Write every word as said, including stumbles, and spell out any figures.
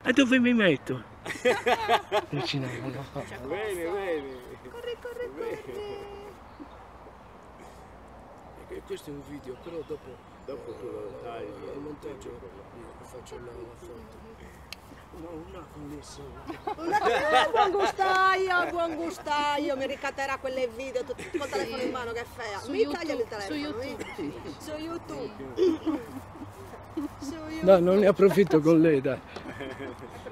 E dove mi metto? Vicino. Bene, bene. Corri, corri, corri. E questo è un video, però dopo, Dopo tu lo tagli. il montaggio io faccio la, la foto. No, una con le sole. Una- buon gustaio, buon gustaio, mi ricatterà quelle video tutto col telefono in mano che è fea. Su Mi YouTube, taglia il su telefono. YouTube. mi- Su YouTube. Su YouTube. No, non ne approfitto con lei, dai.